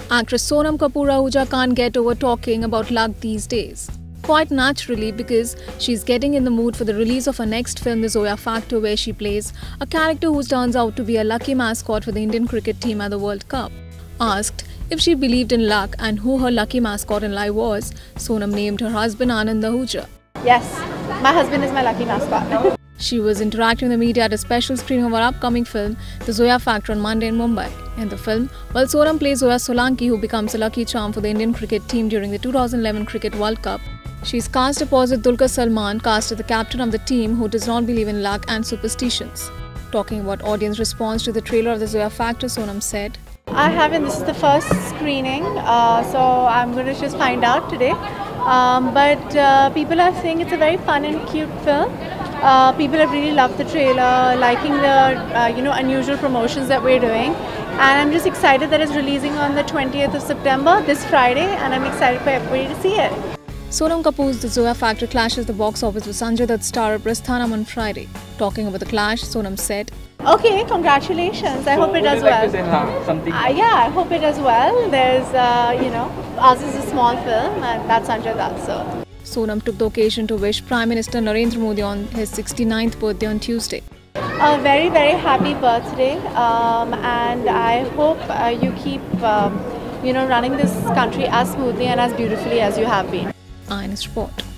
Actress Sonam Kapoor Ahuja can't get over talking about luck these days. Quite naturally, because she's getting in the mood for the release of her next film, The Zoya Factor, where she plays a character who turns out to be a lucky mascot for the Indian cricket team at the World Cup. Asked if she believed in luck and who her lucky mascot in life was, Sonam named her husband Anand Ahuja. Yes, my husband is my lucky mascot. She was interacting with the media at a special screening of her upcoming film, The Zoya Factor, on Monday in Mumbai. In the film, while Sonam plays Zoya Solanki, who becomes a lucky charm for the Indian cricket team during the 2011 Cricket World Cup, she's cast opposite Dulquer Salmaan, cast as the captain of the team who does not believe in luck and superstitions. Talking about audience response to the trailer of The Zoya Factor, Sonam said, I haven't, this is the first screening, so I'm going to just find out today. But people are saying it's a very fun and cute film. People have really loved the trailer, liking the unusual promotions that we're doing, and I'm just excited that it's releasing on the 20th of September, this Friday, and I'm excited for everybody to see it. Sonam Kapoor's The Zoya Factor clashes the box office with Sanjay Dutt's star Prasthanam on Friday. Talking about the clash, Sonam said, Okay, congratulations. I hope it does well. Yeah, I hope it does well. There's, ours is a small film, and that's Sanjay Dutt, so. Sonam took the occasion to wish Prime Minister Narendra Modi on his 69th birthday on Tuesday. A very, very happy birthday, and I hope you keep, running this country as smoothly and as beautifully as you have been. Eyewitness Report.